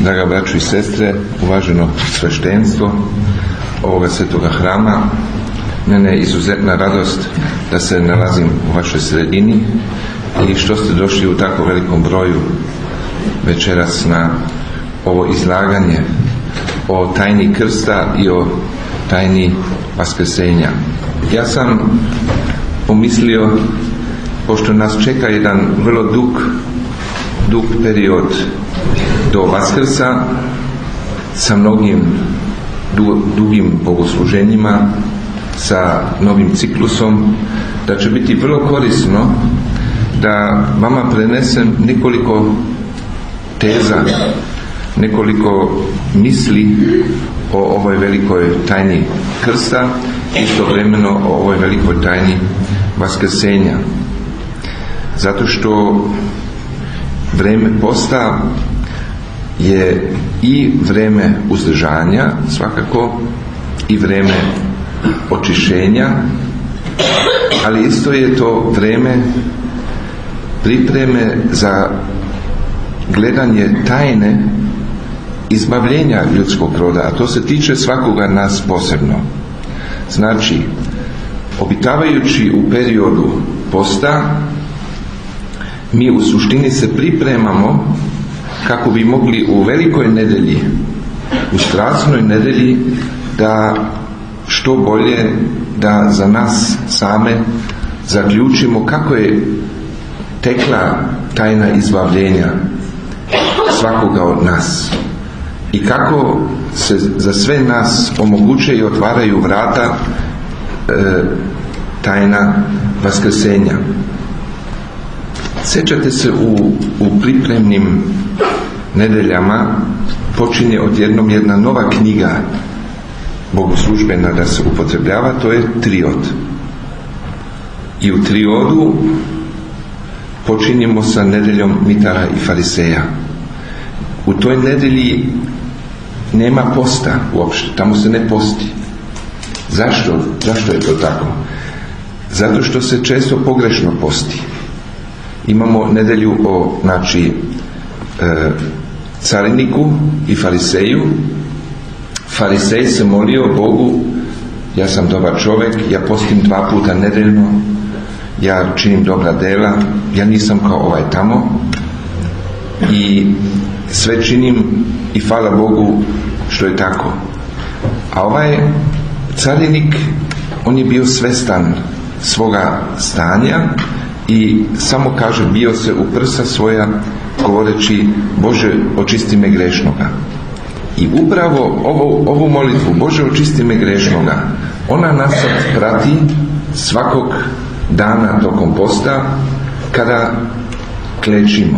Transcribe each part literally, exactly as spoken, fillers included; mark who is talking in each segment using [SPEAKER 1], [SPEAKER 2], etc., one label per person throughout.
[SPEAKER 1] Draga braćo i sestre, uvaženo sveštenstvo ovoga svetoga hrama, mene je izuzetna radost da se nalazim u vašoj sredini i što ste došli u tako velikom broju večeras na ovo izlaganje o tajni krsta i o tajni vaskrsenja. Ja sam pomislio, pošto nas čeka jedan vrlo dug, dug period do Vaskrsa sa mnogim dugim bogosluženjima, sa novim ciklusom, da će biti vrlo korisno da vama prenesem nekoliko teza, nekoliko misli o ovoj velikoj tajni krsta, istovremeno o ovoj velikoj tajni vaskrsenja. Zato što vreme posta je i vreme uzdržanja, svakako, i vreme očišćenja, ali isto je to vreme pripreme za gledanje tajne izbavljenja ljudskog roda, a to se tiče svakoga nas posebno. Znači, obitavajući u periodu posta, mi u suštini se pripremamo kako bi mogli u velikoj nedelji, u strasnoj nedelji, da što bolje da za nas same zaključimo kako je tekla tajna izbavljenja svakoga od nas i kako se za sve nas omoguće i otvaraju vrata e, tajna vaskrsenja. Sjećate se, u, u pripremnim nedeljama počinje odjednom jedna nova knjiga bogoslužbena da se upotrebljava, to je triod. I u triodu počinjemo sa nedeljom mitara i fariseja. U toj nedelji nema posta uopšte, tamo se ne posti. Zašto? Zašto je to tako? Zato što se često pogrešno posti. Imamo nedelju o, znači, e, cariniku i fariseju. Farisej se molio Bogu: ja sam dobar čovjek, ja postim dva puta nedeljno, ja činim dobra dela, ja nisam kao ovaj tamo i sve činim i hvala Bogu što je tako. A ovaj carinik, on je bio svestan svoga stanja i samo kaže, bio se u prsa svoja govoreći: Bože, očisti me grešnoga. I upravo ovu, ovu molitvu, Bože, očisti me grešnoga, ona nas prati svakog dana tokom posta, kada klečimo,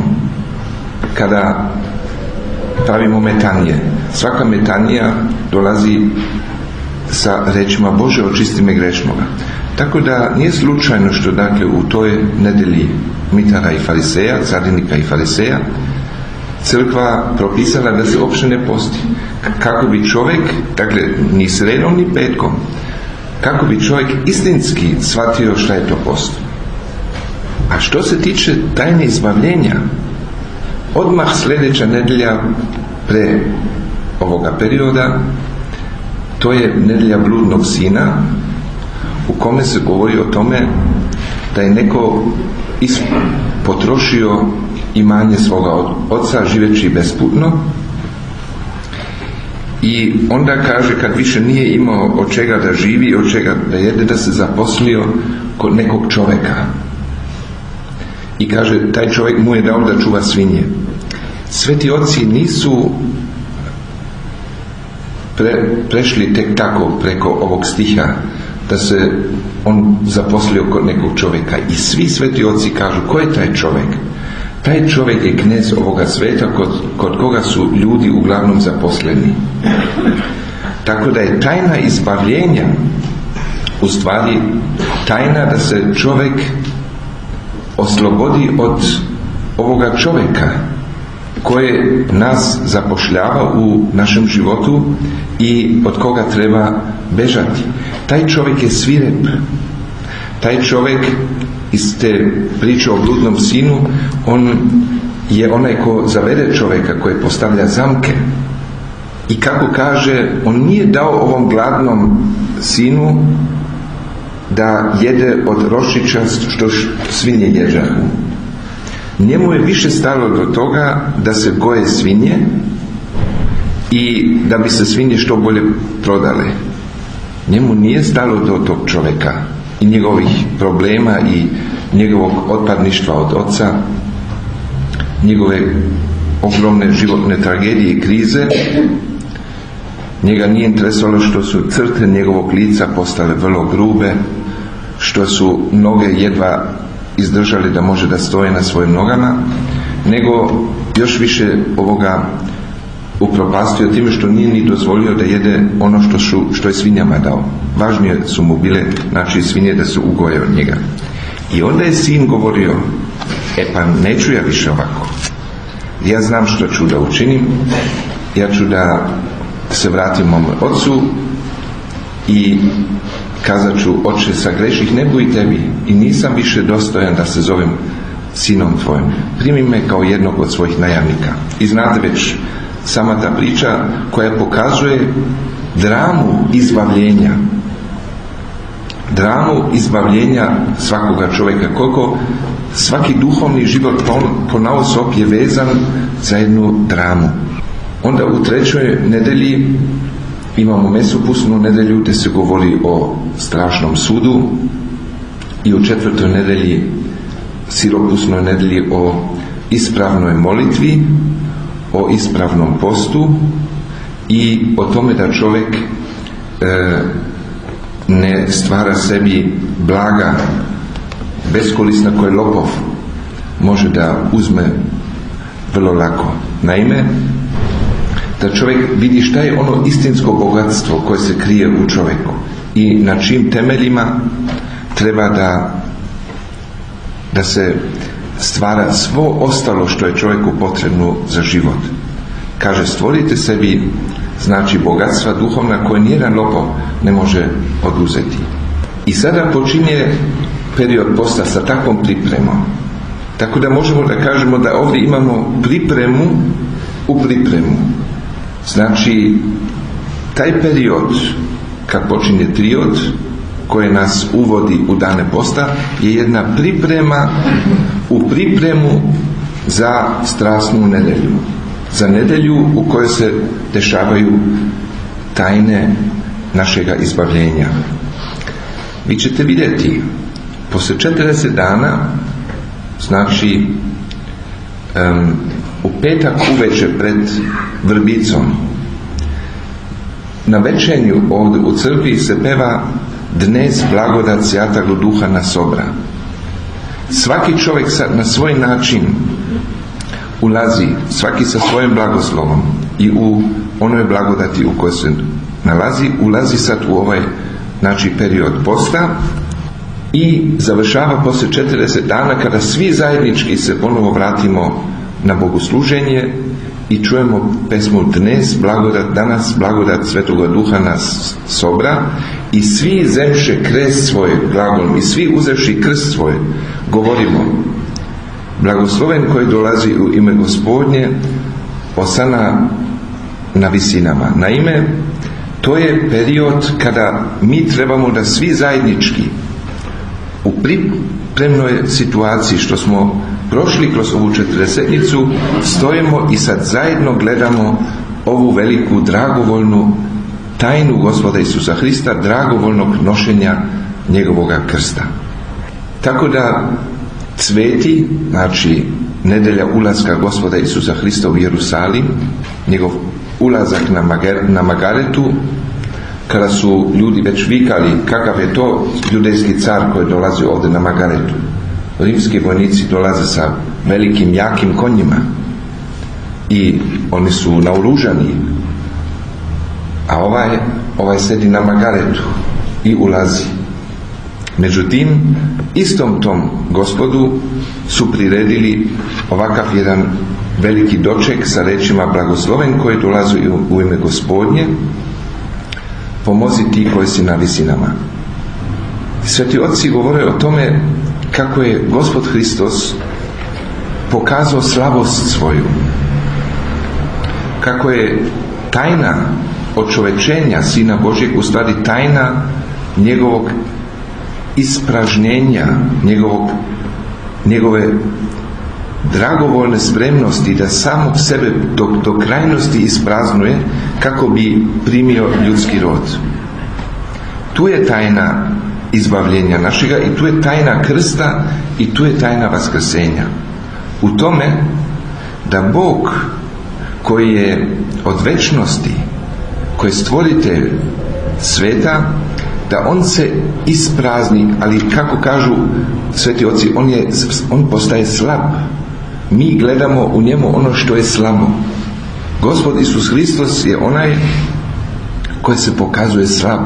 [SPEAKER 1] kada pravimo metanije. Svaka metanija dolazi sa rečima: Bože, očisti me grešnoga. Tako da nije slučajno što, dakle, u toj nedelji mitara i fariseja, carinika i fariseja, crkva propisala da se uopšte ne posti. Kako bi čovjek, dakle, ni sredom ni petkom, kako bi čovjek istinski shvatio šta je to post. A što se tiče tajne izbavljenja, odmah sljedeća nedelja pre ovoga perioda, to je nedelja bludnog sina, u kome se govori o tome da je neko potrošio imanje svoga oca živeći besputno, i onda kaže, kad više nije imao od čega da živi, od čega da jede, da se zaposlio kod nekog čovjeka. I kaže, taj čovjek mu je dao da čuva svinje. Sveti oci nisu pre, prešli tek tako preko ovog stiha da se on zaposlio kod nekog čovjeka. I svi sveti oci kažu, ko je taj čovjek? Taj čovjek je knez ovoga sveta, kod, kod koga su ljudi uglavnom zaposleni. Tako da je tajna izbavljenja u stvari tajna da se čovjek oslobodi od ovoga čovjeka koje nas zapošljava u našem životu i od koga treba bežati. Taj čovjek je svirep. Taj čovjek iz te priče o bludnom sinu, on je onaj ko zavede čovjeka, koji postavlja zamke. I kako kaže, on nije dao ovom gladnom sinu da jede od roščića što svinje ježahu. Njemu je više stalo do toga da se goje svinje i da bi se svinje što bolje prodale. Njemu nije stalo do tog čovjeka i njegovih problema i njegovog otpadništva od oca, njegove ogromne životne tragedije i krize. Njega nije interesovalo što su crte njegovog lica postale vrlo grube, što su noge jedva izdržali da može da stoje na svojim nogama, nego još više ovoga upropastio time što nije ni dozvolio da jede ono što, šu, što je svinjama dao. Važnije su mu bile, znači, svinje da se ugoje od njega. I onda je sin govorio, e pa neću ja više ovako. Ja znam što ću da učinim, ja ću da se vratim mom ocu i kazat ću, oče, sagreših nebo i tebi i nisam više dostojan da se zovem sinom tvojim. Primi me kao jednog od svojih najamnika. I znate već, sama ta priča koja pokazuje dramu izbavljenja. Dramu izbavljenja svakoga čovjeka. Koliko svaki duhovni život ponaosob je vezan za jednu dramu. Onda u trećoj nedelji imamo mesopusnu nedelju gdje se govori o strašnom sudu i u četvrtoj nedelji, siropusnoj nedelji, o ispravnoj molitvi, o ispravnom postu i o tome da čovjek e, ne stvara sebi blaga beskorisna koje lopov može da uzme vrlo lako. Naime, da čovjek vidi šta je ono istinsko bogatstvo koje se krije u čovjeku i na čim temeljima treba da da se stvara svo ostalo što je čovjeku potrebno za život. Kaže, stvorite sebi, znači, bogatstva duhovna koje nijedan lopov ne može oduzeti. I sada počinje period posta sa takvom pripremom. Tako da možemo da kažemo da ovdje imamo pripremu u pripremu. Znači, taj period kad počinje triod koje nas uvodi u dane posta je jedna priprema u pripremu za strasnu nedelju, za nedelju u kojoj se dešavaju tajne našega izbavljenja. Vi ćete vidjeti, poslije četrdeset dana, znači um, u petak uveče pred vrbicom, na večernju ovdje u crkvi se peva Dnes blagodat Sjatog Duha nas obra. Svaki čovjek sad na svoj način ulazi, svaki sa svojim blagoslovom i u onoj blagodati u kojoj se nalazi, ulazi sad u ovaj, znači, period posta i završava poslije četrdeset dana kada svi zajednički se ponovo vratimo na bogosluženje i čujemo pesmu Dnes blagodat, danas blagodat Svetoga Duha nas sobra i svi zemše krest svoj glagol i svi uzevši krst svoj govorimo blagosloven koji dolazi u ime Gospodnje, osana na visinama. Naime, to je period kada mi trebamo da svi zajednički u pripremnoj situaciji što smo prošli kroz ovu četrdesetnicu stojimo i sad zajedno gledamo ovu veliku dragovoljnu tajnu Gospoda Isusa Hrista, dragovoljnog nošenja njegovoga krsta. Tako da cveti, znači nedelja ulaska Gospoda Isusa Hrista u Jerusalim, njegov ulazak na, Mager, na Magaretu, kada su ljudi već vikali kakav je to judejski car koji dolazi ovdje na Magaretu. Rimski vojnici dolaze sa velikim, jakim konjima i oni su naoružani, a ovaj, ovaj sedi na Magaretu i ulazi. Međutim, istom tom Gospodu su priredili ovakav jedan veliki doček sa rečima blagosloven koji dolazi u ime Gospodnje, pomozi ti koji si na visinama. Sveti otci govore o tome kako je Gospod Hristos pokazao slabost svoju, kako je tajna očovečenja Sina Božjeg u stvari tajna njegovog ispražnjenja, njegovog, njegove dragovoljne spremnosti da samog sebe do, do krajnosti ispraznuje kako bi primio ljudski rod. Tu je tajna izbavljenja našega i tu je tajna krsta i tu je tajna vaskrsenja. U tome da Bog koji je od večnosti, koji je stvoritelj sveta, da on se isprazni, ali kako kažu sveti oci, on, je, on postaje slab. Mi gledamo u njemu ono što je slabo. Gospod Isus Hristos je onaj koji se pokazuje slab.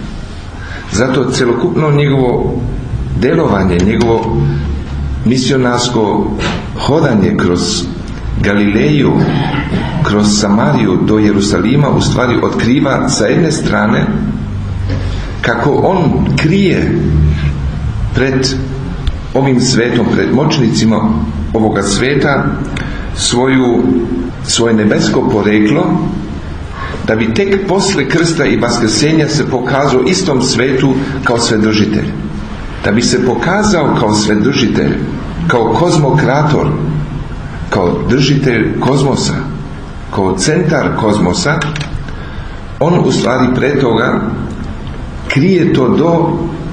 [SPEAKER 1] Zato celokupno njegovo delovanje, njegovo misionarsko hodanje kroz Galileju, kroz Samariju do Jerusalima u stvari otkriva sa jedne strane kako on krije pred ovim svetom, pred moćnicima ovoga sveta svoju, svoje nebesko poreklo, da bi tek posle krsta i vaskrsenja se pokazao istom svetu kao svedržitelj. Da bi se pokazao kao svedržitelj, kao kozmokrator, kao držitelj kozmosa, kao centar kozmosa, on u stvari pre toga krije to do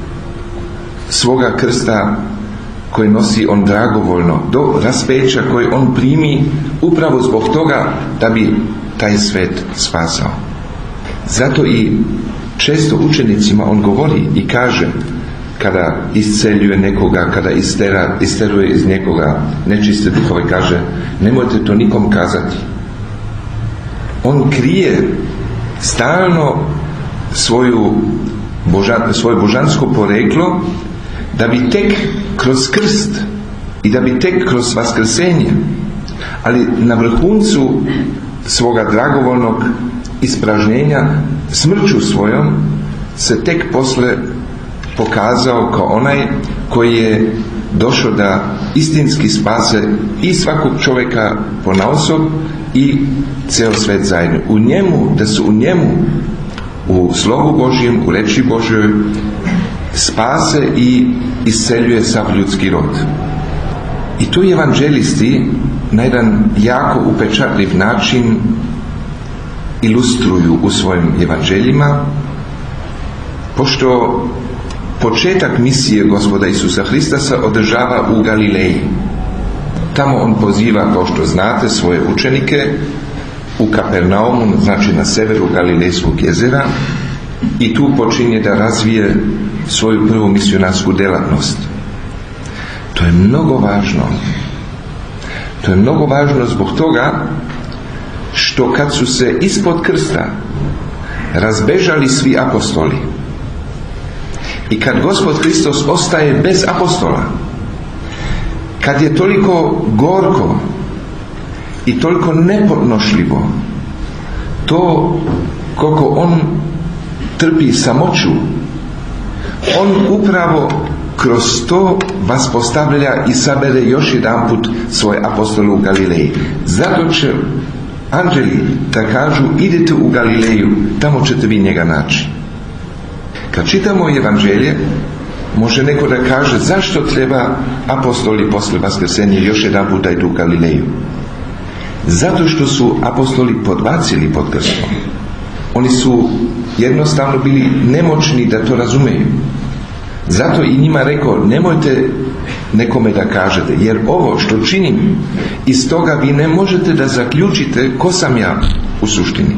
[SPEAKER 1] svoga krsta koji nosi on dragovoljno, do raspeća koji on primi upravo zbog toga da bi taj svet spasao. Zato i često učenicima on govori i kaže, kada isceljuje nekoga, kada istera, isteruje iz nekoga nečiste duhove, kaže, nemojte to nikom kazati. On krije stalno svoju božan, svoje božansko poreklo, da bi tek kroz krst i da bi tek kroz vaskrsenje, ali na vrhuncu svoga dragovoljnog ispražnjenja smrću svojom se tek posle pokazao kao onaj koji je došao da istinski spase i svakog čovjeka ponaosob i ceo svet zajedno. U njemu, da su u njemu, u Slovu Božjem, u reči Božjoj, spase i isceljuje sav ljudski rod. I tu evanđelisti na jedan jako upečatljiv način ilustruju u svojim evanđeljima, pošto početak misije Gospoda Isusa Hrista se održava u Galileji. Tamo on poziva, kao što znate, svoje učenike u Kapernaumu, znači na severu Galilejskog jezera, i tu počinje da razvije svoju prvu misionarsku delatnost. To je mnogo važno. To je mnogo važno zbog toga što kad su se ispod krsta razbežali svi apostoli i kad Gospod Hristos ostaje bez apostola, kad je toliko gorko i toliko nepodnošljivo to koliko on trpi samoću, on upravo kroz to vas postavlja i sabere još jedan put svoje apostole u Galileji. Zato će anđeli da kažu, idete u Galileju, tamo ćete vi njega naći. Kad čitamo evanđelje, može neko da kaže, zašto treba apostoli posle vaskrsenja još jedan put da idu u Galileju? Zato što su apostoli podbacili pod krstom. Oni su jednostavno bili nemoćni da to razumeju. Zato i njima rekao, nemojte nekome da kažete, jer ovo što činim, iz toga vi ne možete da zaključite ko sam ja u suštini.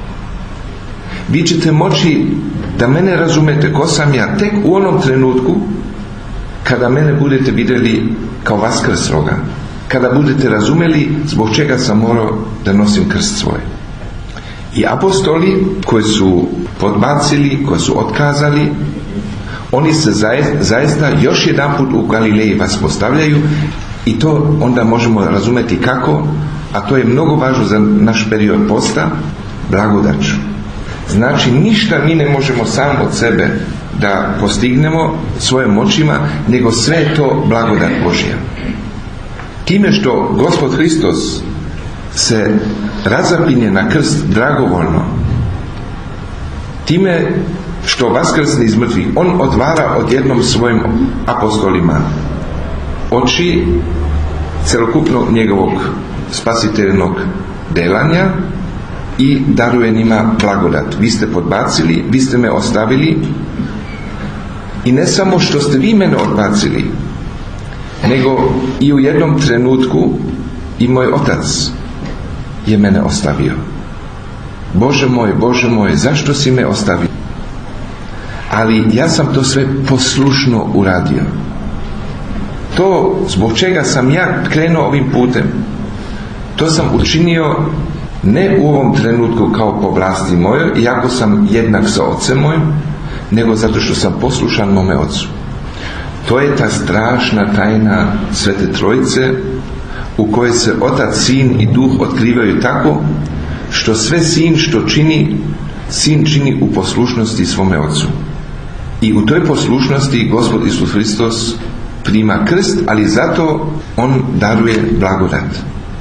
[SPEAKER 1] Vi ćete moći da mene razumete ko sam ja tek u onom trenutku kada mene budete vidjeli kao vaskrsloga, kada budete razumeli zbog čega sam morao da nosim krst svoj. I apostoli koji su podbacili, koji su otkazali, oni se zaista još jedan put u Galileji vas postavljaju i to onda možemo razumjeti kako, a to je mnogo važno za naš period posta, blagodaću. Znači ništa mi ne možemo sam od sebe da postignemo svojim moćima, nego sve je to blagodat Božja. time što Gospod Hristos se razapinje na krst dragovoljno, time što vaskrsne iz mrtvih, on otvara odjednom svojim apostolima oči celokupnog njegovog spasiteljnog delanja i daruje njima blagodat. Vi ste podbacili, vi ste me ostavili, i ne samo što ste vi mene odbacili, nego i u jednom trenutku i moj otac je mene ostavio. Bože moj, Bože moj, zašto si me ostavio? Ali ja sam to sve poslušno uradio. To zbog čega sam ja krenuo ovim putem, to sam učinio ne u ovom trenutku kao po vlasti mojoj, iako sam jednak sa ocem mojim, nego zato što sam poslušan mome ocu. To je ta strašna tajna Svete Trojice, u kojoj se Otac, Sin i Duh otkrivaju tako što sve Sin što čini, Sin čini u poslušnosti svome Ocu. I u toj poslušnosti Gospod Isus Hristos prima krst, ali zato on daruje blagodat.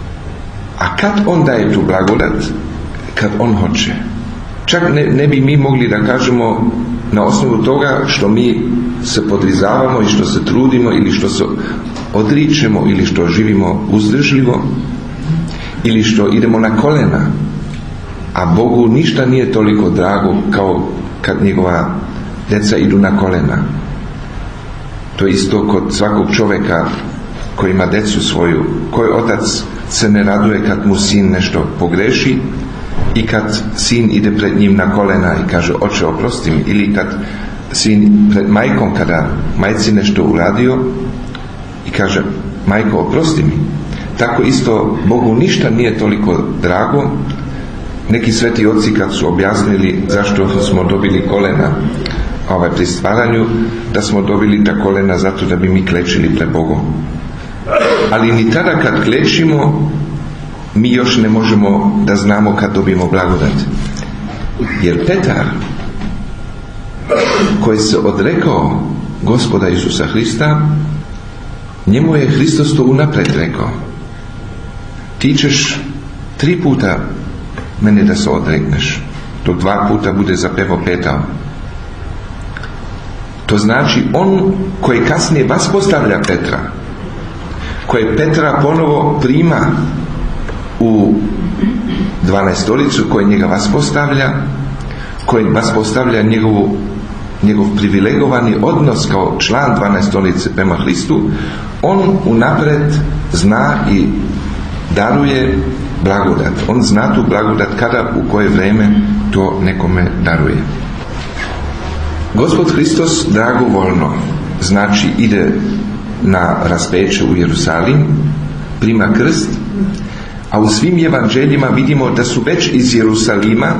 [SPEAKER 1] A kad on daje tu blagodat? Kad on hoće. Čak ne, ne bi mi mogli da kažemo na osnovu toga što mi se podrizavamo i što se trudimo ili što se odričemo ili što živimo uzdržljivo ili što idemo na kolena, a Bogu ništa nije toliko drago kao kad njegova djeca idu na kolena. To je isto kod svakog čovjeka koji ima djecu svoju. Koji otac se ne raduje kad mu sin nešto pogreši i kad sin ide pred njim na kolena i kaže oče oprosti mi, ili kad sin pred majkom, kada majci nešto uradio i kaže majko oprosti mi. Tako isto Bogu ništa nije toliko drago. Neki sveti oci kad su objasnili zašto smo dobili kolena ovaj, pri stvaranju, da smo dobili ta kolena zato da bi mi klečili pred Bogom. Ali ni tada kad klečimo mi još ne možemo da znamo kad dobijemo blagodat. Jer Petar, koji se odrekao Gospoda Isusa Hrista, njemu je Hristos to unaprijed rekao: ti ćeš tri puta mene da se odrekneš, dok dva puta bude zapevo petao. To znači on koji kasnije vaspostavlja Petra, koji Petra ponovo prima u dvanaestolicu, koji njega vaspostavlja, koji vaspostavlja njegovu, njegov privilegovani odnos kao član dvanaestolice prema Hristu, on unaprijed zna i daruje blagodat. On zna tu blagodat kada, u koje vrijeme to nekome daruje. Gospod Hristos dragovoljno, znači ide na raspeće u Jerusalim, prima krst, a u svim evanđeljima vidimo da su već iz Jerusalima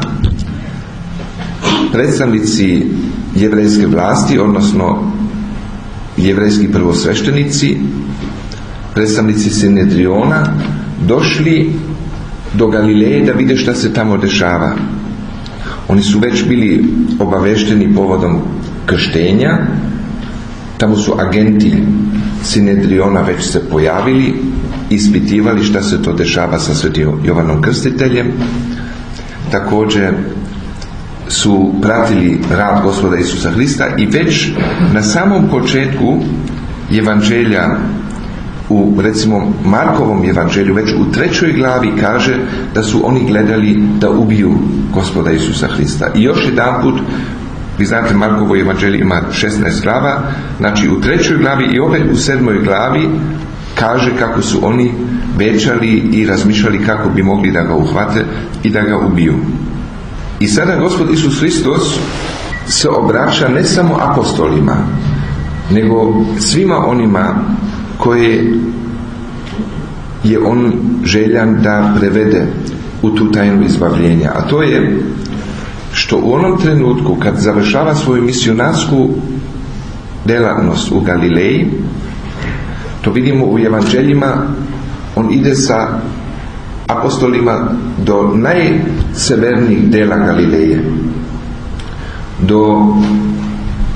[SPEAKER 1] predstavnici jevrejske vlasti, odnosno jevrejski prvosveštenici, predstavnici Sinedriona, došli do Galileje da vide šta se tamo dešava. Oni su već bili obavešteni povodom krštenja, tamo su agenti Sinedriona već se pojavili, ispitivali šta se to dešava sa svetim Jovanom Krstiteljem. Također su pratili rad Gospoda Isusa Hrista i već na samom početku evanđelja, u recimo Markovom evanđelju, već u trećoj glavi kaže da su oni gledali da ubiju Gospoda Isusa Hrista. I još jedan put, vi znate Markovo evanđelje ima šesnaest glava, znači u trećoj glavi i opet u sedmoj glavi kaže kako su oni večali i razmišljali kako bi mogli da ga uhvate i da ga ubiju. I sada Gospod Isus Hristos se obraća ne samo apostolima, nego svima onima koje je on željan da prevede u tu tajnu izbavljenja. A to je što u onom trenutku kad završava svoju misionarsku delatnost u Galileji, to vidimo u evanđeljima, on ide sa apostolima do najsevernijih dela Galileje, do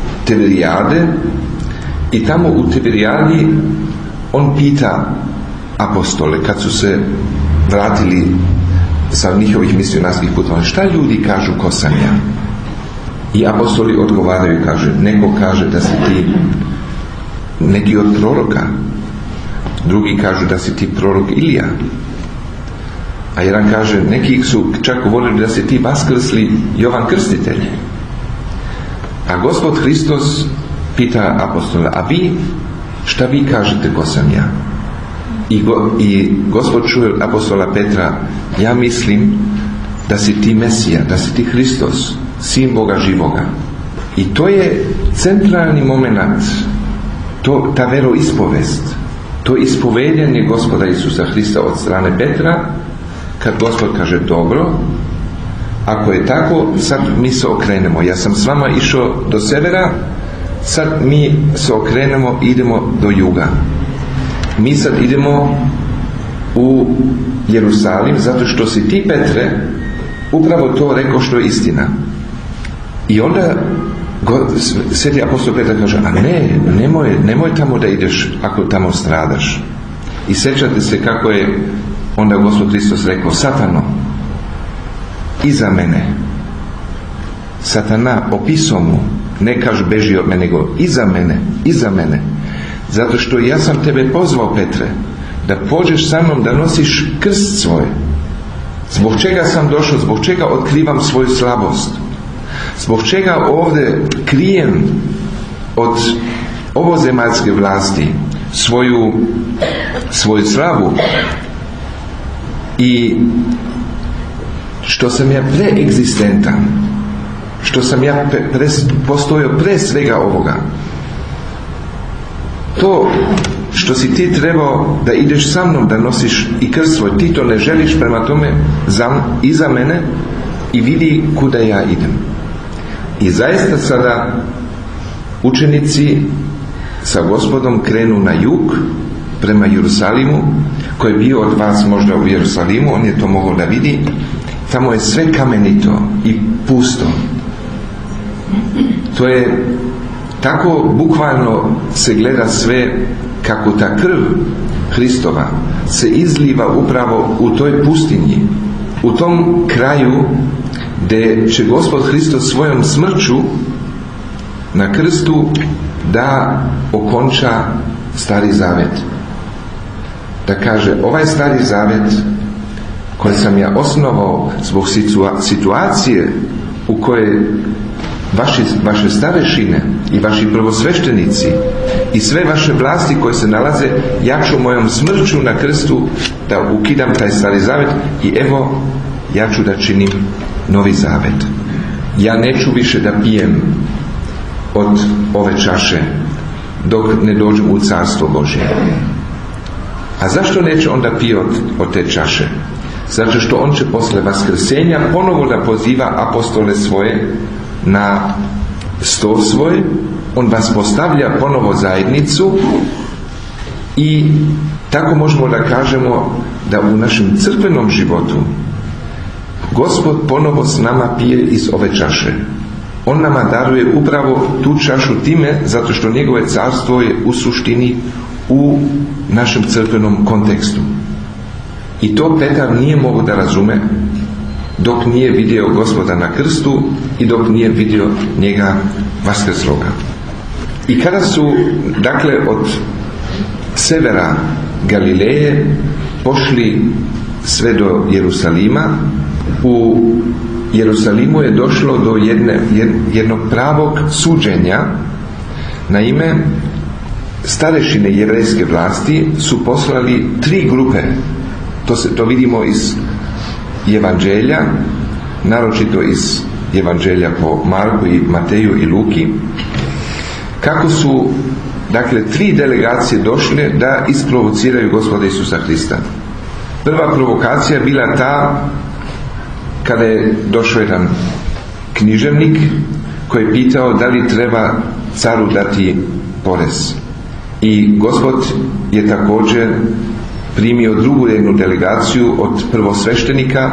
[SPEAKER 1] Tiberijade, i tamo u Tiberijadi on pita apostole kad su se vratili sa njihovih misionarskih putovanja, šta ljudi kažu ko sam ja? I apostoli odgovaraju i kaže, neko kaže da si ti neki od proroka, drugi kažu da si ti prorok Ilija, a jedan kaže, neki su čak govorili da si ti vaskrsli Jovan Krstitelj. A Gospod Hristos pita apostola, a vi, šta vi kažete ko sam ja? I, go, i Gospod čuje apostola Petra, ja mislim da si ti Mesija, da si ti Hristos, Sin Boga živoga. I to je centralni moment, to, ta veroispovest, to ispovedanje Gospoda Isusa Hrista od strane Petra, kad Gospod kaže, dobro, ako je tako, sad mi se okrenemo. Ja sam s vama išao do severa, sad mi se okrenemo i idemo do juga. Mi sad idemo u Jerusalim, zato što si ti, Petre, upravo to rekao što je istina. I onda sveti apostol Petar kaže, a ne, nemoj, nemoj tamo da ideš ako tamo stradaš. I sjećate se kako je onda Gospod Hristos rekao, Satano, iza mene. Satana, opisao mu, ne kaže beži od mene, nego iza mene, iza mene. Zato što ja sam tebe pozvao, Petre, da pođeš sa mnom, da nosiš krst svoj. Zbog čega sam došao, zbog čega otkrivam svoju slabost, zbog čega ovdje krijem od ovozemaljske vlasti svoju, svoju slavu i što sam ja preegzistentan, što sam ja pre, postojao pre svega ovoga. To što si ti trebao da ideš sa mnom, da nosiš i krst svoj, ti to ne želiš, prema tome za, iza mene i vidi kuda ja idem. I zaista sada učenici sa Gospodom krenu na jug prema Jerusalimu, koji je bio od vas možda u Jerusalimu, on je to mogao da vidi. Tamo je sve kamenito i pusto. To je tako, bukvalno se gleda sve kako ta krv Hristova se izliva upravo u toj pustinji, u tom kraju gdje će Gospod Hristos svojom smrću na krstu da okonča Stari Zavet. Da kaže, ovaj Stari Zavet koji sam ja osnovao zbog situacije u kojoj vaši, vaše starešine i vaši prvosveštenici i sve vaše vlasti koje se nalaze, ja ću mojom smrću na krstu da ukidam taj Stari Zavet i evo ja ću da činim Novi Zavet. Ja neću više da pijem od ove čaše dok ne dođem u Carstvo Božje. A zašto neće onda pije od, od te čaše? Zato što on će posle vaskrsenja ponovo da poziva apostole svoje na sto svoj, on vas postavlja ponovo zajednicu i tako možemo da kažemo da u našem crkvenom životu Gospod ponovo s nama pije iz ove čaše. On nama daruje upravo tu čašu time, zato što njegove carstvo je u suštini u našem crkvenom kontekstu. I to Petar nije mogao da razume dok nije vidio Gospoda na krstu i dok nije vidio njega vaskrsloga. I kada su, dakle, od severa Galileje pošli sve do Jerusalima, u Jerusalimu je došlo do jedne, jednog pravog suđenja. Naime, starešine jevrejske vlasti su poslali tri grupe. To, se, to vidimo iz Evanđelja, naročito iz Evanđelja po Marku i Mateju i Luki, kako su, dakle, tri delegacije došle da isprovociraju Gospoda Isusa Hrista. Prva provokacija bila ta kada je došao jedan književnik koji je pitao da li treba caru dati porez. I Gospod je također primio drugu jednu delegaciju od prvosveštenika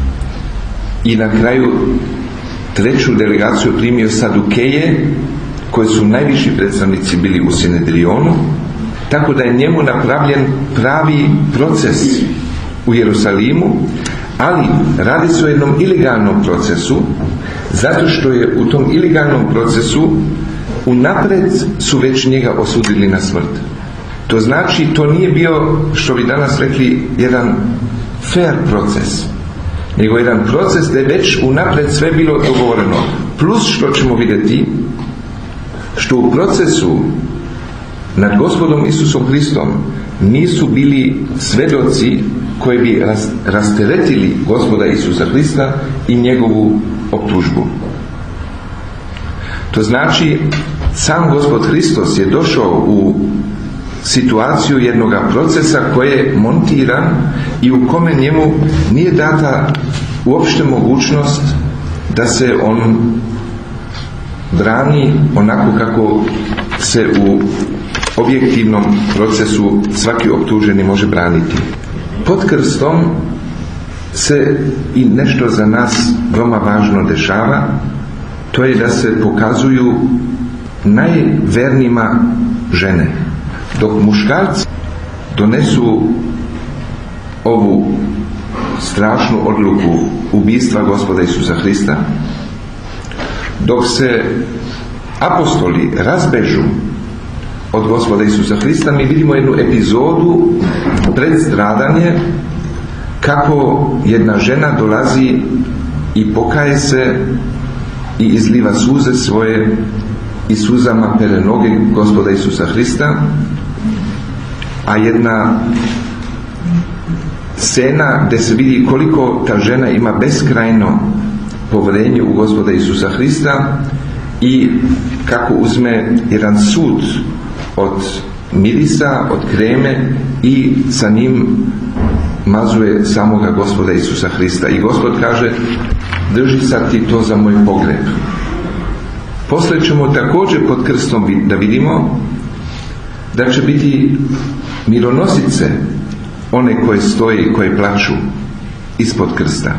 [SPEAKER 1] i na kraju treću delegaciju primio Sadukeje, koji su najviši predstavnici bili u Sinedrionu, tako da je njemu napravljen pravi proces u Jerusalimu, ali radi se o jednom ilegalnom procesu, zato što je u tom ilegalnom procesu unaprijed su već njega osudili na smrt. To znači, to nije bio, što bi danas rekli, jedan fair proces, nego jedan proces da je već unaprijed sve bilo dogovoreno. Plus što ćemo vidjeti, što u procesu nad Gospodom Isusom Hristom nisu bili svedoci koji bi rasteretili Gospoda Isusa Hrista i njegovu optužbu. To znači, sam Gospod Hristos je došao u situaciju jednog procesa koji je montiran i u kome njemu nije data uopšte mogućnost da se on brani onako kako se u objektivnom procesu svaki optuženi može braniti. Pod krstom se i nešto za nas veoma važno dešava, to je da se pokazuju najvernijima žene. Dok muškarci donesu ovu strašnu odluku ubistva Gospoda Isusa Hrista, dok se apostoli razbežu od Gospoda Isusa Hrista, mi vidimo jednu epizodu pred stradanje, kako jedna žena dolazi i pokaje se i izliva suze svoje i suzama pere noge Gospoda Isusa Hrista, a jedna scena gdje se vidi koliko ta žena ima beskrajno povjerenje u Gospoda Isusa Hrista i kako uzme jedan sud od mirisa, od kreme i sa njim mazuje samoga Gospoda Isusa Hrista. I Gospod kaže, drži sad ti to za moj pogreb. Poslije ćemo također pod krstom da vidimo da će biti mironosice one koje stoji, koje plaču ispod krsta.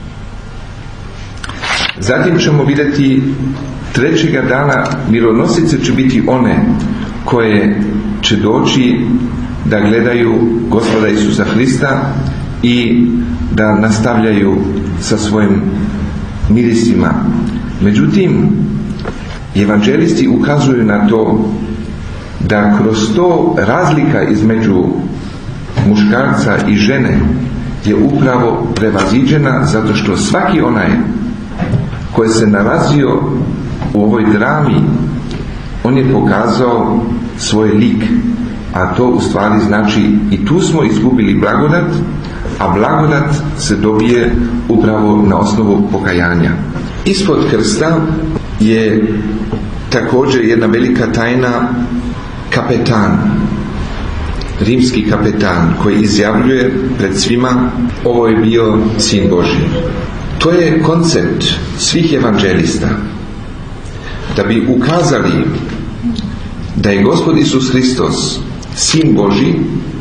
[SPEAKER 1] Zatim ćemo vidjeti trećega dana mironosice će biti one koje će doći da gledaju Gospoda Isusa Hrista i da nastavljaju sa svojim mirisima. Međutim, evanđelisti ukazuju na to da kroz to razlika između muškarca i žene je upravo prevaziđena, zato što svaki onaj koji se nalazio u ovoj drami, on je pokazao svoj lik, a to u stvari znači i tu smo izgubili blagodat, a blagodat se dobije upravo na osnovu pokajanja. Ispod krsta je također jedna velika tajna, kapetan, rimski kapetan koji izjavljuje pred svima, ovo je bio Sin Božji. To je koncept svih evanđelista, da bi ukazali da je Gospod Isus Hristos Sin Božji.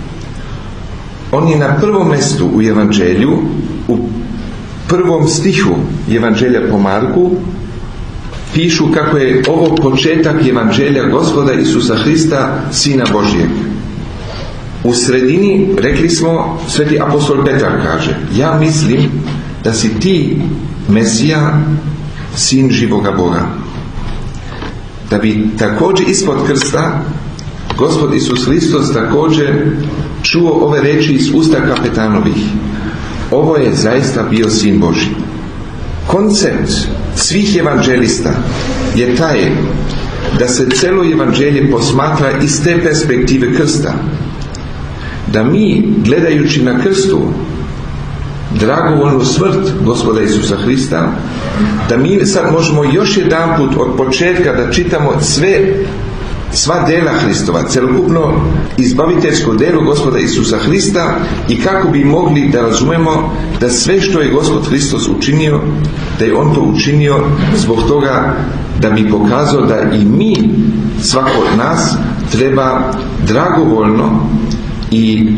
[SPEAKER 1] On je na prvom mjestu u evanđelju, u prvom stihu evanđelja po Marku pišu kako je ovo početak evanđelja Gospoda Isusa Hrista, Sina Božjeg. U sredini, rekli smo, sveti apostol Petar kaže, ja mislim da si ti Mesija, Sin živoga Boga. Da bi također ispod krsta Gospod Isus Hristos također čuo ove reči iz usta kapetanovih. Ovo je zaista bio Sin Božji. Koncept svih evanđelista je taj da se celo evanđelje posmatra iz te perspektive krsta. Da mi, gledajući na krstu dragovoljnu smrt Gospoda Isusa Hrista, da mi sad možemo još jedan put od početka da čitamo sve, sva dela Hristova, celokupno izbaviteljsko delo Gospoda Isusa Hrista i kako bi mogli da razumemo da sve što je Gospod Hristos učinio, da je On to učinio zbog toga da bi pokazao da i mi, svako od nas, treba dragovoljno i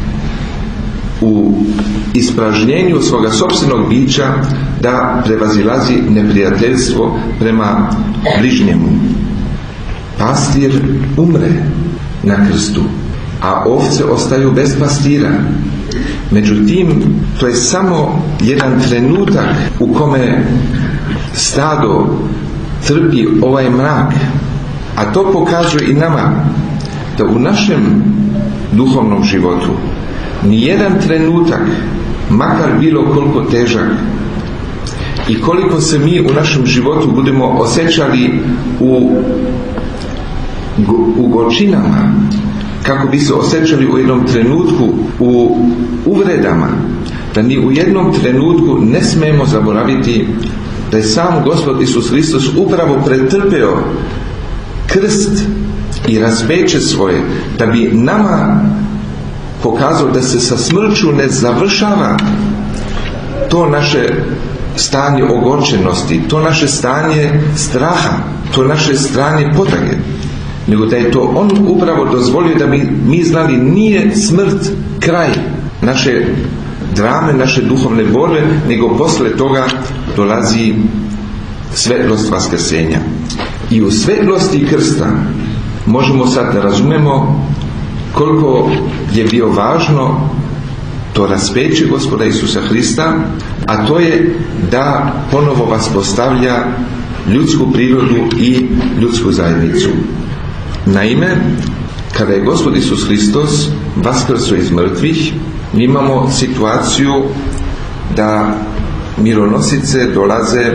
[SPEAKER 1] u ispražnjenju svoga sopstvenog bića da prevazilazi neprijateljstvo prema bližnjemu. Pastir umre na krstu. a ovce ostaju bez pastira. Međutim, to je samo jedan trenutak u kome stado trpi ovaj mrak, a to pokazuje i nama da u našem duhovnom životu nijedan trenutak, makar bilo koliko težak i koliko se mi u našem životu budemo osjećali u, u gorčinama, kako bi se osjećali u jednom trenutku u uvredama, da ni u jednom trenutku ne smijemo zaboraviti da je sam Gospod Isus Hristos upravo pretrpeo krst i raspeće svoje, da bi nama pokazao da se sa smrću ne završava to naše stanje ogorčenosti, to naše stanje straha, to naše stanje potage, nego da je to on upravo dozvolio da bi mi znali nije smrt kraj naše drame, naše duhovne borbe, nego posle toga dolazi svetlost vaskrsenja. I u svetlosti krsta možemo sad da razumemo koliko je bio važno to raspeće Gospoda Isusa Hrista, a to je da ponovo vas postavlja ljudsku prirodu i ljudsku zajednicu. Naime, kada je Gospod Isus Hristos vaskrso iz mrtvih, mi imamo situaciju da mironosice dolaze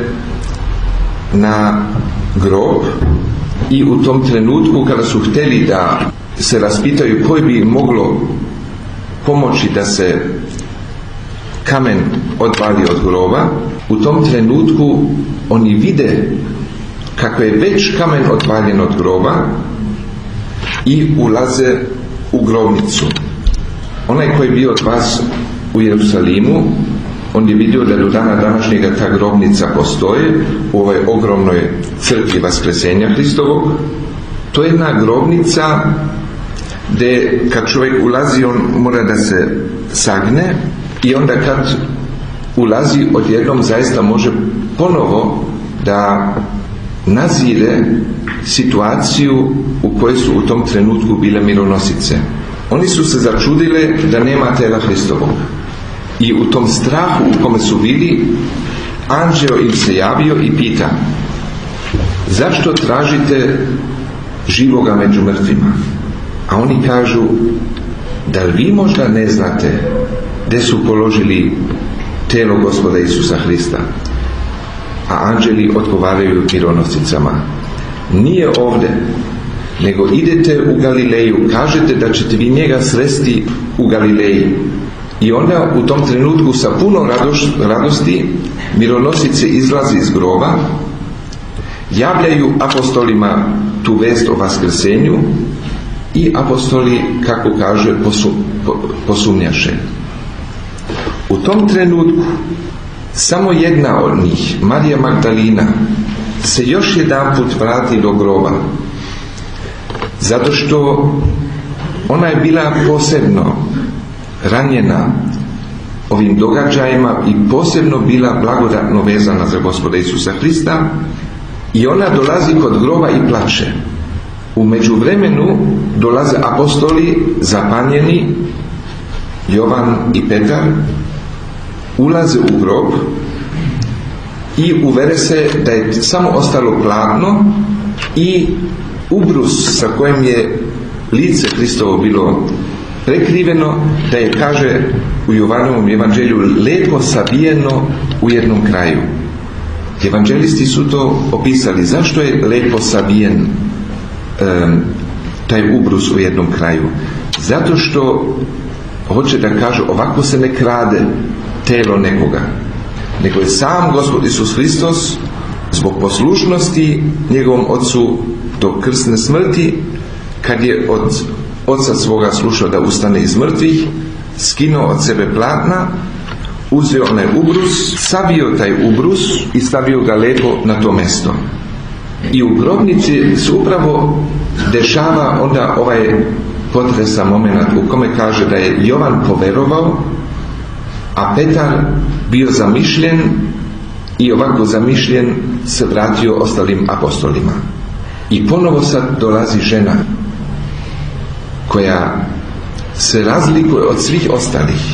[SPEAKER 1] na grob i u tom trenutku kada su htjeli da se raspitaju koji bi moglo pomoći da se kamen odvali od groba, u tom trenutku oni vide kako je već kamen odvaljen od groba i ulaze u grobnicu. Onaj koji je bio od vas u Jerusalimu, on je vidio da do dana današnjega ta grobnica postoje u ovoj ogromnoj crkvi Vaskresenja Hristovog. To je jedna grobnica gdje kad čovjek ulazi on mora da se sagne i onda kad ulazi odjednom zaista može ponovo da nazire situaciju u kojoj su u tom trenutku bile mironosice. Oni su se začudile da nema tela Hristovog i u tom strahu u kome su bili, anđeo im se javio i pita: zašto tražite živoga među mrtvima? A oni kažu: da li vi možda ne znate gdje su položili telo Gospoda Isusa Hrista? A anđeli odgovaraju mironosicama: nije ovdje, nego idete u Galileju, kažete da ćete vi njega sresti u Galileji. I onda u tom trenutku sa puno radosti mironosice izlazi iz groba, javljaju apostolima tu vest o vaskrsenju i apostoli, kako kaže, posumnjaše. U tom trenutku samo jedna od njih, Marija Magdalina, se još jedan put vrati do groba, zato što ona je bila posebno ranjena ovim događajima i posebno bila blagodatno vezana za Gospoda Isusa Hrista, i ona dolazi kod groba i plače. U međuvremenu dolaze apostoli zapanjeni, Jovan i Petar, ulaze u grob i uvere se da je samo ostalo platno i ubrus sa kojim je lice Hristovo bilo prekriveno, da je, kaže u Jovanovom evanđelju, lepo sabijeno u jednom kraju. Evanđelisti su to opisali. Zašto je lepo sabijen um, taj ubrus u jednom kraju? Zato što hoće da kaže, ovako se ne krade telo nekoga, nego je sam Gospod Isus Hristos zbog poslušnosti njegovom Otcu do krsne smrti, kad je od Oca svoga slušao da ustane iz mrtvih, skinuo od sebe platna, uzeo onaj ubrus, savio taj ubrus i stavio ga lepo na to mjesto. I u grobnici se upravo dešava onda ovaj potresan moment u kome kaže da je Jovan poverovao, a Petar bio zamišljen i ovako zamišljen se vratio ostalim apostolima. I ponovo sad dolazi žena koja se razlikuje od svih ostalih.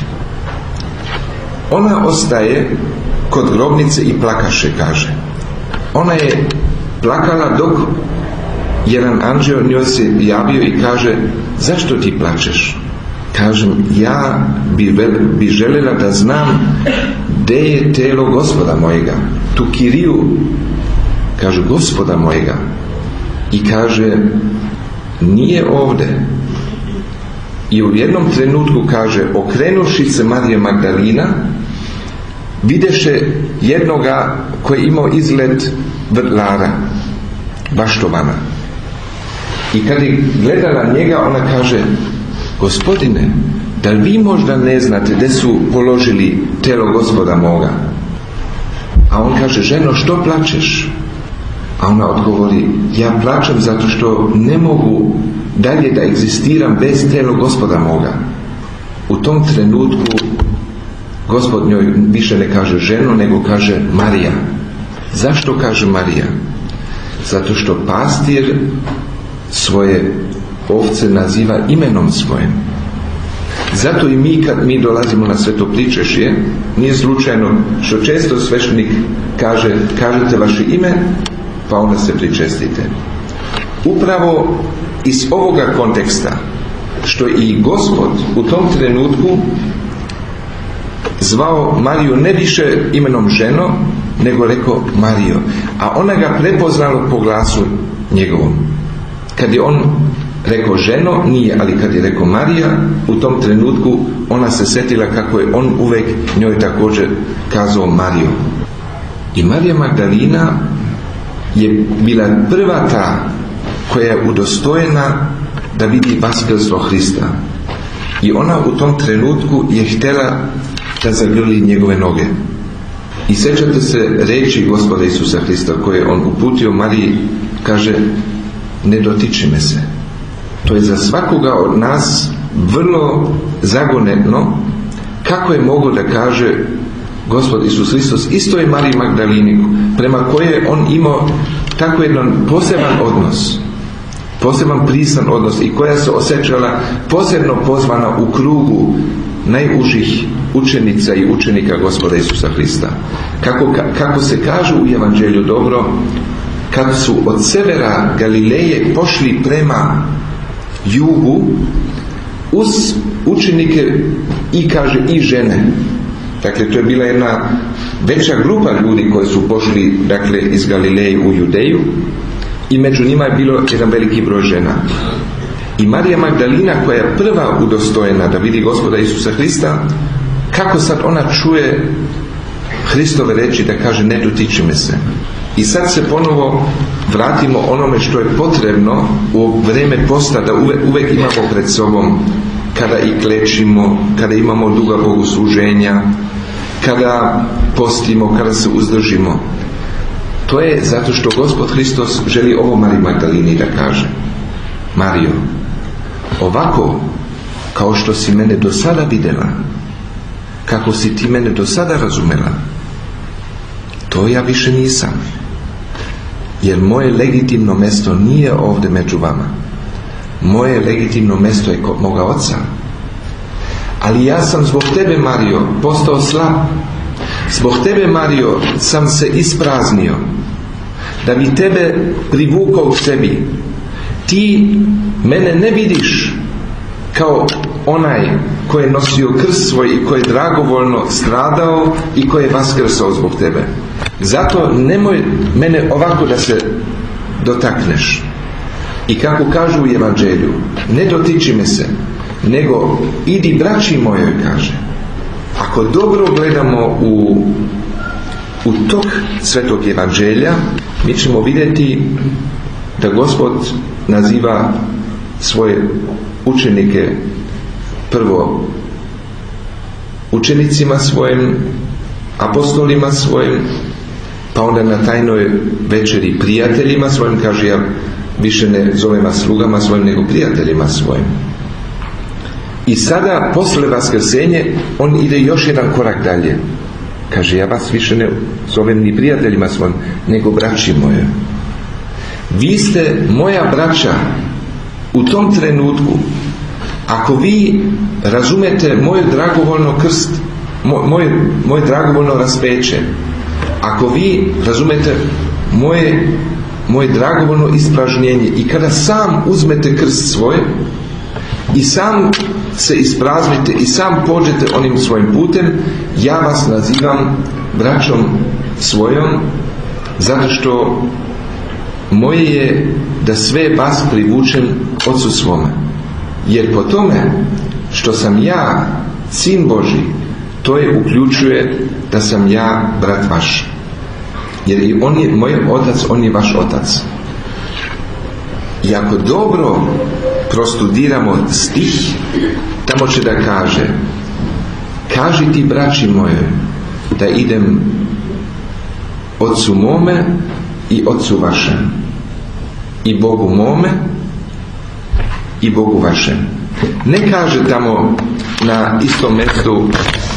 [SPEAKER 1] Ona ostaje kod grobnice i plakaše, kaže. Ona je plakala dok jedan anđeo njoj se javio i kaže: zašto ti plačeš? Kažem, ja bi, vel, bi željela da znam gdje je telo Gospoda mojega, tu Kiriju, kaže, Gospoda mojega. I kaže, nije ovdje. I u jednom trenutku kaže, okrenuši se Marija Magdalina, videše jednoga koji je imao izgled vrtlara, baštovana. I kad je gledala njega, ona kaže: Gospodine, da li vi možda ne znate gdje su položili telo Gospoda moga? A on kaže: ženo, što plačeš? A ona odgovori: ja plačem zato što ne mogu dalje da egzistiram bez telo Gospoda moga. U tom trenutku Gospod njoj više ne kaže ženo, nego kaže Marija. Zašto kaže Marija? Zato što pastir svoje ovce naziva imenom svojim. Zato i mi kad mi dolazimo na sveto pričešće, nije slučajno što često sveštenik kaže: kažete vaše ime, pa onda se pričestite. Upravo iz ovoga konteksta, što i Gospod u tom trenutku zvao Mariju ne više imenom ženo, nego rekao Marijo, a ona ga prepoznala po glasu njegovom. Kad je on rekao ženo, nije, ali kad je rekao Marija, u tom trenutku ona se sjetila kako je on uvek njoj također kazao Marijo. I Marija Magdalina je bila prva ta koja je udostojena da vidi vaskrstvo Hrista. I ona u tom trenutku je htjela da zagrli njegove noge. I sjećate se reči Gospoda Isusa Hrista koje je on uputio Mariji, kaže: ne dotiči me se. To je za svakoga od nas vrlo zagonetno. Kako je moglo da kaže Gospod Isus Hristos isto je Mariji Magdalini, prema koje je on imao tako jedan poseban odnos, poseban prisan odnos, i koja se osjećala posebno pozvana u krugu najužih učenica i učenika Gospoda Isusa Hrista. Kako, kako se kaže u Evanđelju dobro, kad su od severa Galileje pošli prema jugu uz učenike i kaže i žene. Dakle, to je bila jedna veća grupa ljudi koji su pošli, dakle, iz Galileje u Judeju, i među njima je bilo jedan veliki broj žena. I Marija Magdalina, koja je prva udostojena da vidi Gospoda Isusa Hrista, kako sad ona čuje Hristove reči da kaže: ne dotiči me se. I sad se ponovo vratimo onome što je potrebno u vrijeme posta, da uvek, uvek imamo pred sobom, kada i klečimo, kada imamo duga bogosluženja, kada postimo, kada se uzdržimo. To je zato što Gospod Hristos želi ovo Mariji Magdalini da kaže: Marijo, ovako kao što si mene do sada vidjela, kako si ti mene do sada razumela, to ja više nisam. Jer moje legitimno mjesto nije ovdje među vama. Moje legitimno mjesto je kod moga oca. Ali ja sam zbog tebe, Marijo, postao slab. Zbog tebe, Marijo, sam se ispraznio, da bi tebe privukao u sebi. Ti mene ne vidiš kao onaj koji je nosio krst svoj i koji je dragovoljno stradao i koji je vaskrsao zbog tebe. Zato nemoj mene ovako da se dotakneš. I kako kažu u Evanđelju, ne dotiči me se, nego idi braći mojoj, kaže. Ako dobro gledamo u, u tok Svetog Evanđelja, mi ćemo vidjeti da Gospod naziva svoje učenike prvo učenicima svojim, apostolima svojim, pa onda na tajnoj večeri prijateljima svojim, kaže: ja više ne zovem vas slugama svojim, nego prijateljima svojim. I sada, posle vaskrsenje, on ide još jedan korak dalje. Kaže: ja vas više ne zovem ni prijateljima svojim, nego braći moje. Vi ste moja braća u tom trenutku ako vi razumete moje dragovoljno krst, moje, moje dragovoljno raspeće, ako vi razumete moje, moje dragovoljno ispražnjenje i kada sam uzmete krst svoj i sam se ispraznite i sam pođete onim svojim putem, ja vas nazivam braćom svojom, zato što moje je da sve vas privučem Otcu svome. Jer po tome što sam ja sin Božji, to je uključuje da sam ja brat vaš. Jer i on je moj otac, on je vaš otac. I ako dobro prostudiramo stih, tamo će da kaže: kaži ti braći moje da idem Otcu mome i Otcu vašem, i Bogu mome i Bogu vašem. Ne kaže tamo na istom mjestu: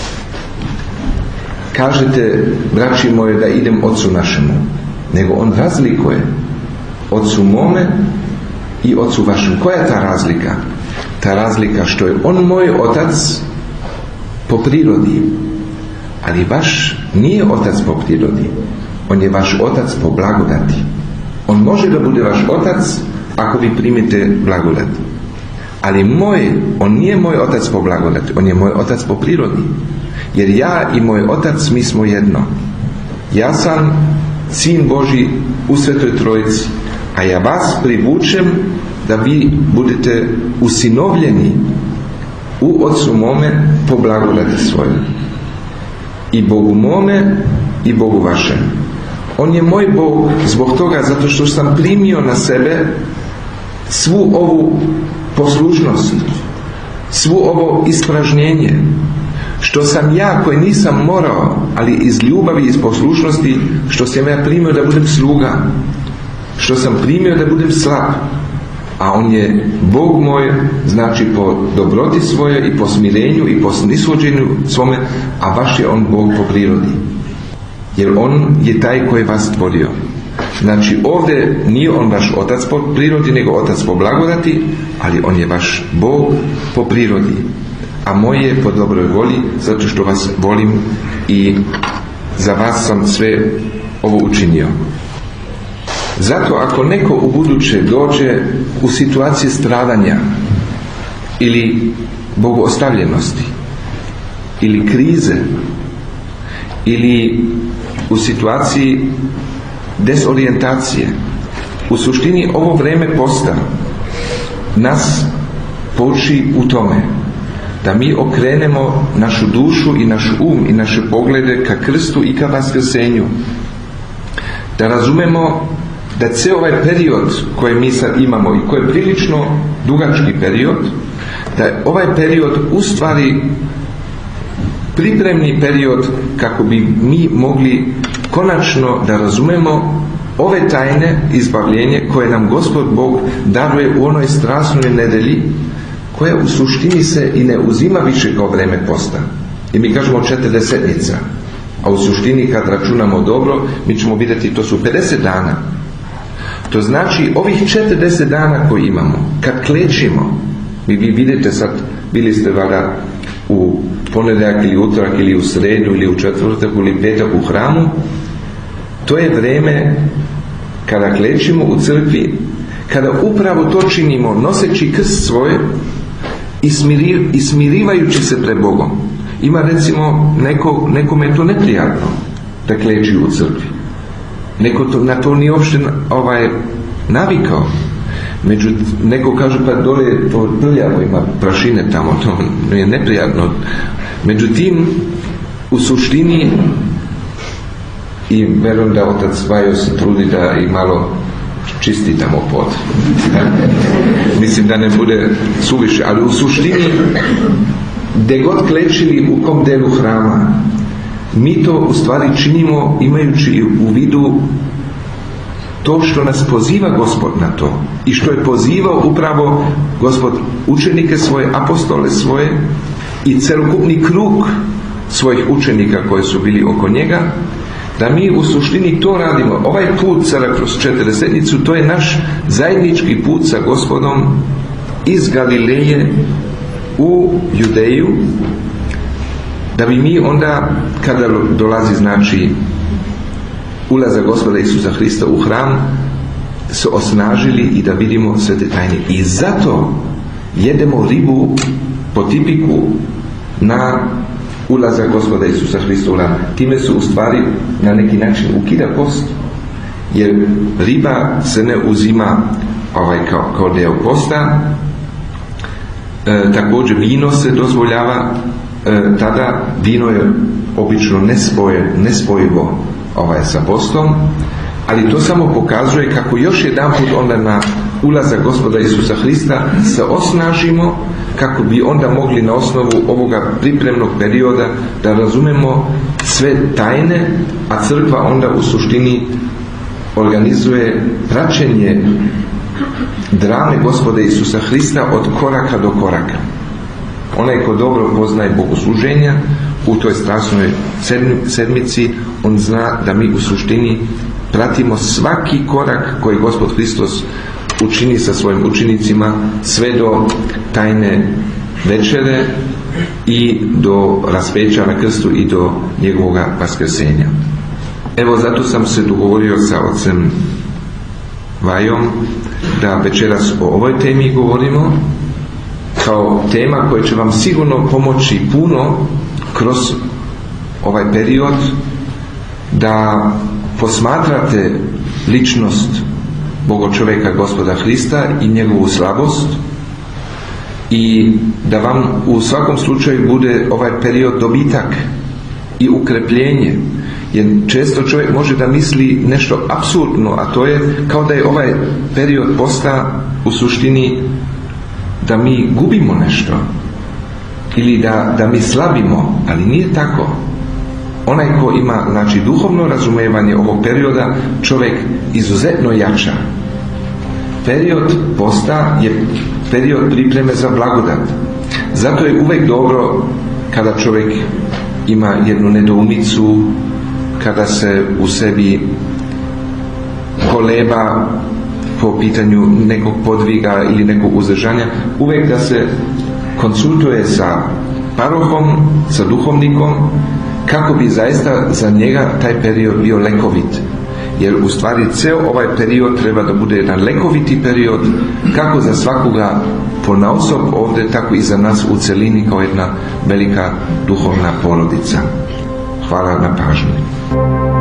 [SPEAKER 1] kažete braći moje da idem Otcu našemu, nego on razlikuje Otcu mome i Otcu vašem. Koja je ta razlika? Ta razlika što je on moj otac po prirodi, ali vaš nije otac po prirodi, on je vaš otac po blagodati. On može da bude vaš otac ako vi primite blagodat, ali moj, on nije moj otac po blagodati, on je moj otac po prirodi. Jer ja i moj otac, mi smo jedno. Ja sam sin Božji u Svetoj Trojici, a ja vas privučem da vi budete usinovljeni u Otcu mome po blagodati svoje, i Bogu mome i Bogu vašem. On je moj Bog zbog toga zato što sam primio na sebe svu ovu poslušnost, svu ovo ispražnjenje, što sam ja koji nisam morao, ali iz ljubavi, iz poslušnosti, što sam ja primio da budem sluga, što sam primio da budem slab, a on je Bog moj, znači po dobroti svoje i po smirenju i po snishođenju svome, a vaš je on Bog po prirodi, jer on je taj koji vas stvorio. Znači ovdje nije on vaš otac po prirodi, nego otac po blagodati, ali on je vaš Bog po prirodi, a moj je po dobroj volji, zato što vas volim i za vas sam sve ovo učinio. Zato ako neko u buduće dođe u situacije stradanja ili bogoostavljenosti ili krize ili u situaciji desorijentacije, u suštini ovo vrijeme posta nas pouči u tome da mi okrenemo našu dušu i naš um i naše poglede ka krstu i ka vaskrsenju, da razumemo da cijel ovaj period koji mi sad imamo i koji je prilično dugački period, da je ovaj period u stvari pripremni period kako bi mi mogli konačno da razumemo ove tajne izbavljenje koje nam Gospod Bog daruje u onoj strasnoj nedelji, koja u suštini se i ne uzima više kao vreme posta. I mi kažemo četrdesetnica, a u suštini kad računamo dobro, mi ćemo vidjeti to su pedeset dana. To znači ovih četrdeset dana koji imamo, kad klečimo, vi, vi vidite sad, bili ste valjda u ponedjeljak ili utorak ili u sredu ili u četvrtak ili petak u hramu, to je vrijeme kada klečimo u crkvi, kada upravo to činimo noseći krst svoj i, smiri, i smirivajući se pred Bogom. Ima recimo neko, nekome je to neprijatno da kleči u crkvi, neko to, na to nije uopšte ovaj, navikao. Međutim, neko kaže pa dole je to prljavo, ima prašine tamo, to je neprijatno. Međutim, u suštini, i verujem da otac Vajo se trudi da i malo čisti tamo pod. Mislim da ne bude suviše, ali u suštini, gdje god klečili u kom delu hrama, mi to u stvari činimo imajući u vidu to što nas poziva Gospod na to i što je pozivao upravo Gospod učenike svoje, apostole svoje i celokupni krug svojih učenika koji su bili oko njega, da mi u suštini to radimo. Ovaj put sada kroz četrdesetnicu, to je naš zajednički put sa Gospodom iz Galileje u Judeju, da bi mi onda, kada dolazi znači ulazak Gospoda Isusa Hrista u hram, se osnažili i da vidimo sve te tajne. I zato jedemo ribu po tipiku na ulazak Gospoda Isusa Hrista u hram. Time se u stvari na neki način ukida post, jer riba se ne uzima ovaj, kao, kao deo posta. E, također vino se dozvoljava, e, tada vino je obično nespoje, nespojivo ovaj, sa postom, ali to samo pokazuje kako još jedan put onda na ulazak Gospoda Isusa Hrista se osnažimo, kako bi onda mogli na osnovu ovoga pripremnog perioda da razumemo sve tajne, a crkva onda u suštini organizuje praćenje drame Gospoda Isusa Hrista od koraka do koraka. Onaj ko dobro poznaje bogosluženja u toj strasnoj sedmici, on zna da mi u suštini pratimo svaki korak koji Gospod Hristos učini sa svojim učenicima sve do tajne večere i do raspeća na krstu i do njegovoga vaskrsenja. Evo, zato sam se dogovorio sa ocem Vajom da večeras o ovoj temi govorimo, kao tema koja će vam sigurno pomoći puno kroz ovaj period da posmatrate ličnost Bogočoveka Gospoda Hrista i njegovu slabost, i da vam u svakom slučaju bude ovaj period dobitak i ukrepljenje. Jer često čovjek može da misli nešto apsurdno, a to je kao da je ovaj period posta u suštini da mi gubimo nešto ili da, da mi slabimo, ali nije tako. Onaj ko ima znači duhovno razumijevanje ovog perioda, čovjek izuzetno jača. Period posta je period pripreme za blagodat. Zato je uvijek dobro kada čovjek ima jednu nedoumicu, kada se u sebi koleba po pitanju nekog podviga ili nekog uzdržanja, uvijek da se konsultuje sa parohom, sa duhovnikom, kako bi zaista za njega taj period bio lekovit. Jer u stvari ceo ovaj period treba da bude jedan lekoviti period, kako za svakoga ponaosob ovdje, tako i za nas u celini kao jedna velika duhovna porodica. Hvala na pažnju.